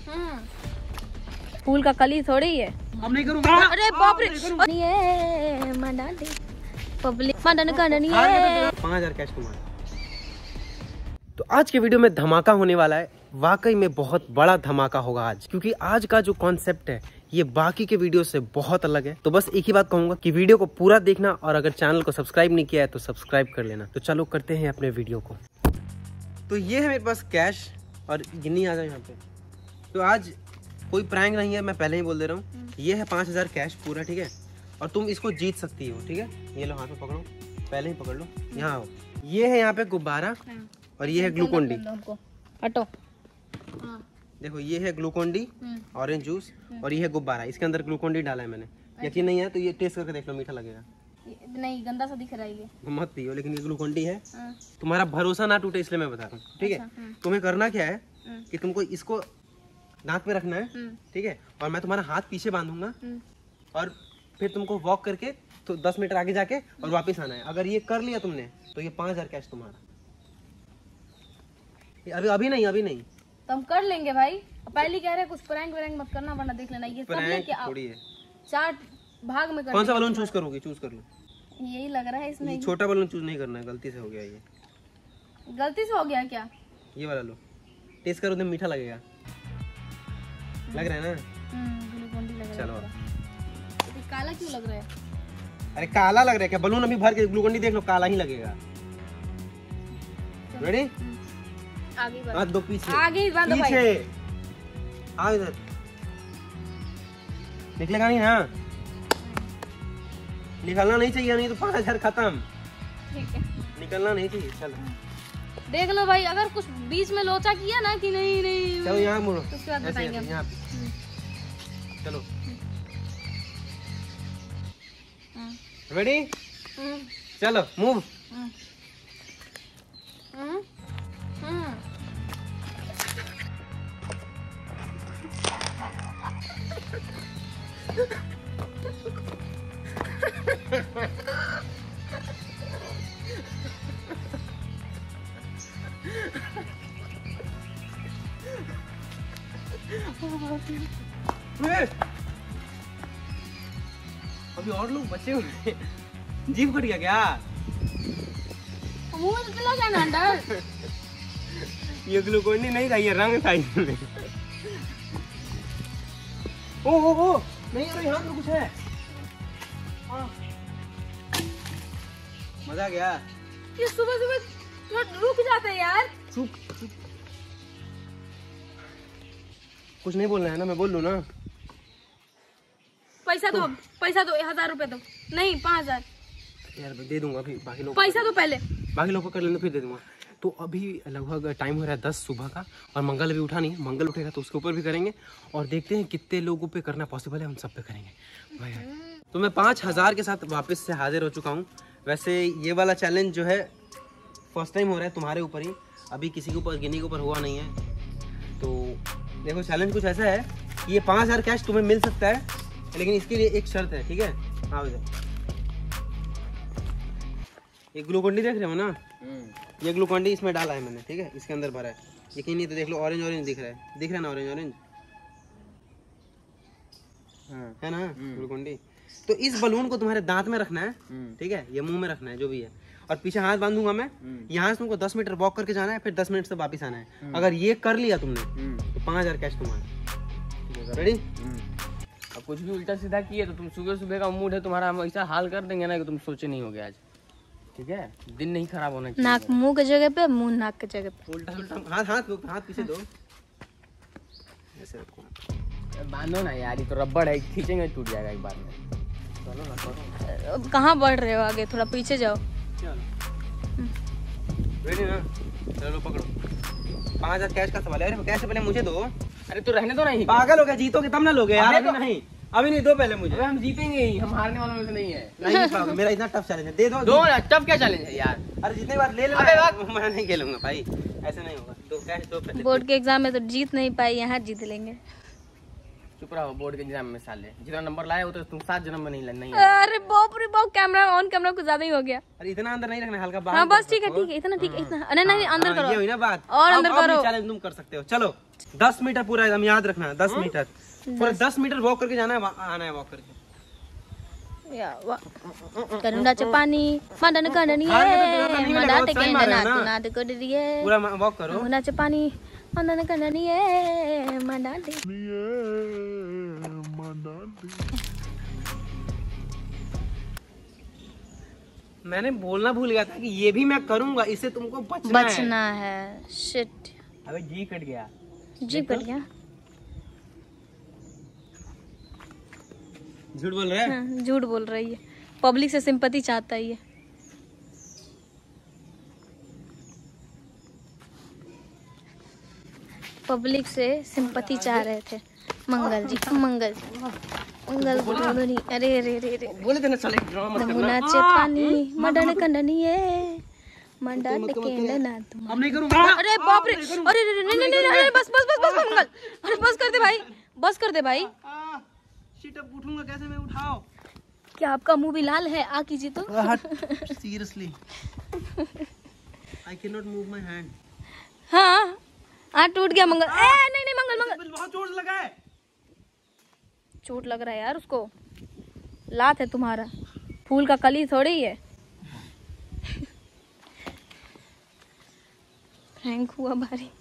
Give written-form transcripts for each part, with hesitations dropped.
फूल का कली थोड़ी है। अब नहीं करूंगा। अरे बाप रे, ये मंडा दे पब्लिक मंडन करनी है। 5000 कैश तुम्हारा। तो आज के वीडियो में धमाका होने वाला है, वाकई में बहुत बड़ा धमाका होगा आज, क्योंकि आज का जो कॉन्सेप्ट है ये बाकी के वीडियो से बहुत अलग है। तो बस एक ही बात कहूंगा कि वीडियो को पूरा देखना, और अगर चैनल को सब्सक्राइब नहीं किया है तो सब्सक्राइब कर लेना। तो चलो करते हैं अपने वीडियो को। तो ये है मेरे पास कैश, और गिन्नी आ जाए यहाँ पे। तो आज कोई प्रैंक नहीं है, मैं पहले ही बोल दे रहा हूँ। ये है 5000 कैश पूरा, ठीक है, और तुम इसको जीत सकती हो, ठीक है। ये लो हाथ में पकड़ो, पहले ही पकड़ लो। यहाँ आओ, ये है यहाँ पे गुब्बारा, और ये है ग्लूकोन डी। हटो, देखो ये है ग्लूकोन डी, ऑरेंज जूस, और ये है गुब्बारा। इसके अंदर ग्लूकोन डी डाला है मैंने। यकीन नहीं है तो ये टेस्ट करके देख लो, मीठा लगेगा। नहीं गंदा सा दिख रहा है ये, मत पियो, लेकिन ये ग्लूकोन डी है। तुम्हारा भरोसा ना टूटे इसलिए मैं बता रहा हूँ, ठीक है। तुम्हें करना क्या है कि तुमको इसको दांत पे रखना है, ठीक है, और मैं तुम्हारा हाथ पीछे बांधूंगा, और फिर तुमको वॉक करके तो 10 मीटर आगे जाके और वापस आना है। अगर ये कर लिया तुमने तो ये 5000 कैश तुम्हारा। अभी नहीं तो हम कर लेंगे भाई। पहले कह रहे कुछ प्रैंक वैंक मत करना, वरना देख लेना ये सब लेके आओ। 4 भाग में कौन सा बलून चूज करोगे? चूज कर लो। यही लग रहा है इसमें। छोटा बलून चूज नहीं करना है, गलती से हो गया ये। गलती से हो गया क्या? ये वाला लो, टेस्ट करो, मीठा लगेगा। लग रहा है ना? चलो। तो काला क्यों लग रहा है? अरे काला लग रहा है क्या? बलून अभी भर के ग्लूकोन डी देख लो, काला ही लगेगा। रेडी? आगे बढ़ो। हाथ दो पीछे, आगे बढ़ो भाई। पीछे आओ इधर। निकलेगा नहीं ना? निकलना नहीं चाहिए, नहीं तो 5000 खत्म। ठीक है, निकलना नहीं चाहिए। चलो देख लो भाई, अगर कुछ बीच में लोचा किया ना कि नहीं चलो यहाँ मुड़ो, तो उसके बाद बताएंगे हम। यहाँ पे चलो। रेडी? चलो मूव। अभी और लोग बचे हुए। जीभ कट गया क्या? मुंह में चला गया ना अंदर। ये ग्लूकोन डी नहीं था, ये रंग था इसमें। ओ नहीं, अरे यहाँ तो कुछ है। मजा आ गया। ये सुबह रुक जाता है यार। चुप। कुछ नहीं बोलना है ना, मैं बोल लूँ ना। पैसा दो 1000 रुपए दो। नहीं 5000 यार दे दूंगा अभी, बाकी लोग पैसा दो पहले। बाकी लोग को कर लेना, फिर दे दूंगा। तो अभी लगभग टाइम हो रहा है 10 सुबह का, और मंगल अभी उठा नहीं है। मंगल उठेगा तो उसके ऊपर भी करेंगे, और देखते हैं कितने लोगों पे करना पॉसिबल है, हम सब पे करेंगे भाई। तो मैं 5000 के साथ वापस से हाजिर हो चुका हूँ। वैसे ये वाला चैलेंज जो है फर्स्ट टाइम हो रहा है तुम्हारे ऊपर ही, अभी किसी के ऊपर, गिनी के ऊपर हुआ नहीं है। तो देखो चैलेंज कुछ ऐसा है कि ये 5000 कैश तुम्हें मिल सकता है, लेकिन इसके लिए एक शर्त है, ठीक है। हाँ इधर ये ग्लूकोन डी देख रहे हो ना? ये ग्लूकोन डी इसमें डाला है मैंने, ठीक है, इसके अंदर भरा है। यकीन नहीं तो देख लो, ऑरेंज दिख रहा है ना? ऑरेंज हाँ है ना ग्लूकोन डी। तो इस बलून को तुम्हारे दांत में रखना है, ठीक है, ये मुंह में रखना है, जो भी है, और पीछे हाथ बांधूंगा मैं। यहाँ से तुमको 10 मीटर वॉक करके जाना है, फिर 10 मिनट से वापस आना है। अगर ये कर लिया तुमने तो 5000 कैश तुम्हारा। रेडी? अब कुछ भी उल्टा सीधा किए तो तुम सुबह का मूड है तुम्हारा, हम ऐसा हाल कर देंगे ना कि तुम सोचे नहीं होगे आज, ठीक है। दिन नहीं खराब होना चाहिए। नाक मुंह के जगह पे, मुंह नाक के जगह पे। उल्टा हाथ पीछे दो, ऐसे रखो। बांधो ना यार, ये तो रबड़ है, खींचेंगे टूट जाएगा एक बार में। चलो ना करो। कहाँ बढ़ रहे हो? आगे थोड़ा पीछे जाओ। रेडी ना? चलो पकड़ो। 5000 कैश का सवाल है। अरे कैश पहले मुझे दो। अरे तो रहने दो ना, पागल हो गया? जीतोगे तब ना लोगे यार। अभी नहीं, दो पहले मुझे। हम जीतेंगे ही, हम हारने वालों में से नहीं है। नहीं पाओगे, मेरा इतना टफ चैलेंज है। दे दो। टफ क्या चैलेंज है यार? अरे जितनी बार ले लेना, मैं नहीं खेलूंगा भाई, ऐसे नहीं होगा। दो कैश दो पहले। बोर्ड के एग्जाम में तो जीत नहीं पाई, यहाँ जीत लेंगे। चुप रहो, बोर्ड के एग्जाम में साले जितना नंबर लाए हो तो तुम 7 जन्म में नहीं। अरे बाप रे बाप, कैमरा ऑन, कैमरा कुछ ज्यादा ही हो गया। अरे इतना अंदर नहीं रखना, हल्का बाहर। हाँ बस ठीक है, इतना ठीक है, इतना। नहीं अंदर करो, ये हुई ना बात। और अंदर करो। चैलेंज तुम कर सकते हो। चलो 10 मीटर पूरा एकदम याद रखना, 10 मीटर पूरा 10 मीटर वॉक करके जाना है, आना है वॉक करके। करुणाचे पाणी मांडण कणणीये मंडाते केंडना नाद कोडरिये पूरा वॉक करो। करुणाचे पाणी मांडण कणणीये मंडाते। मैंने बोलना भूल गया था कि ये भी मैं करूंगा, इससे तुमको बचना है। शिट, अबे जी कट गया, जी कट गया। झूठ बोल रहे हैं? झूठ बोल रही है, पब्लिक से सिंपैथी चाहता है ये। पब्लिक से सिंपैथी चाह रहे थे मंगल जी, मंगल बोलो। अरे अरे अरे अरे बोले थे ना साले ड्रामा मत करना। करुणाचे पाणी मंडण कणणीये मंडाते केंडना तुम। अब नहीं करूंगा। अरे बाप रे, अरे नहीं, बस मंगल, अरे बस कर दे भाई, बस कर दे भाई। शिट, अब उठूंगा कैसे मैं? उठाओ। क्या आपका मुंह भी लाल है? आ कीजिए तो। Seriously I can not move my hand. हाँ टूट गया मंगल। नहीं मंगल बहुत चोट लगा है। चोट लग रहा है यार उसको, लात है तुम्हारा, फूल का कली थोड़ी है। प्रैंक हुआ भारी।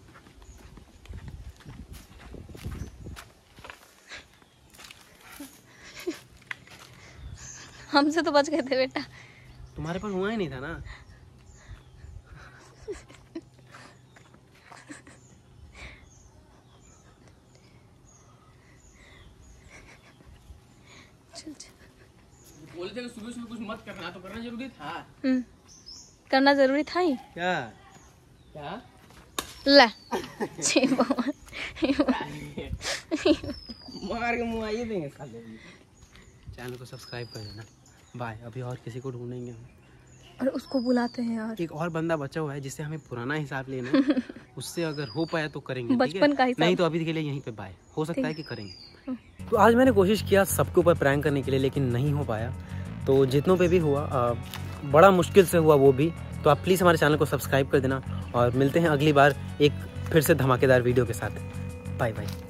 हमसे तो बच गए थे बेटा। तुम्हारे पास हुआ ही नहीं था ना। बोले थे कि सुबह कुछ मत करना, तो करना जरूरी था। करना जरूरी था ही। क्या ला मार के मुंह आइए देंगे साले। चैनल को सब्सक्राइब कर देना। बाय। अभी और किसी को ढूंढेंगे हम, और उसको बुलाते हैं यार। एक और बंदा बचा हुआ है जिससे हमें पुराना हिसाब लेना है। उससे अगर हो पाया तो करेंगे, बचपन का हिसाब। नहीं तो अभी के लिए यहीं पे बाय। हो सकता है कि करेंगे। तो आज मैंने कोशिश किया सबके ऊपर प्रैंक करने के लिए, लेकिन नहीं हो पाया। तो जितनों पे भी हुआ, बड़ा मुश्किल से हुआ वो भी। तो आप प्लीज़ हमारे चैनल को सब्सक्राइब कर देना, और मिलते हैं अगली बार एक फिर से धमाकेदार वीडियो के साथ। Bye bye.